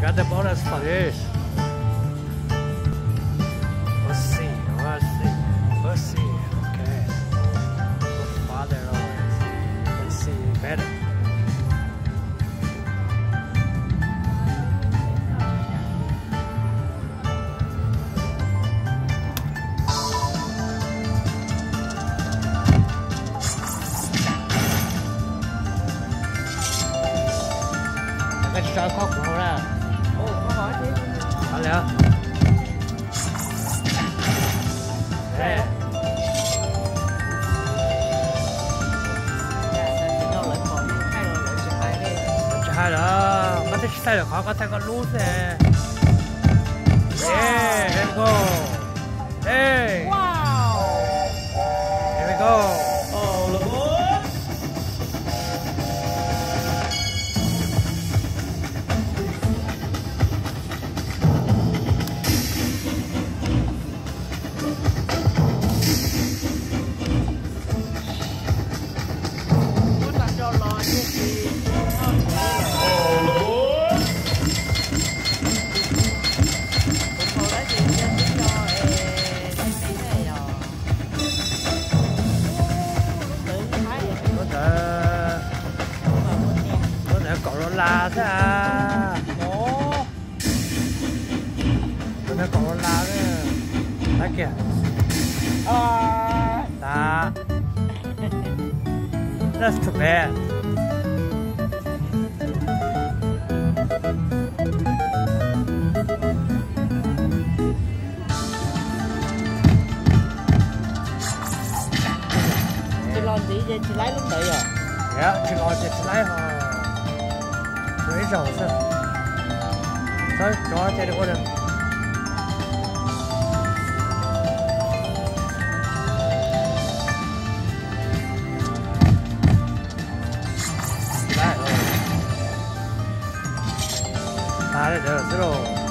got the bonus for this. Let's see. Okay. Put farther away. Let's see better. Cái cho khó của nó ra. Ồ, có hỏi chứ. Hỏi liệu. Đây. Hai đó, bắt thích sai được khó có thể có lút nè. Yeah, here we go. Hey. Wow. Here we go. Ồ, là bố. Là thế à? Ồ, tôi nói còn là đấy, đấy kìa. Đó. That's too bad. Chị lo gì vậy? Chị lấy lúc đấy rồi. Yeah, chị lo chị lấy hả? Mấy rổ sao? Thôi, cho chạy được qua được. Đấy rồi. Đấy, được rồi.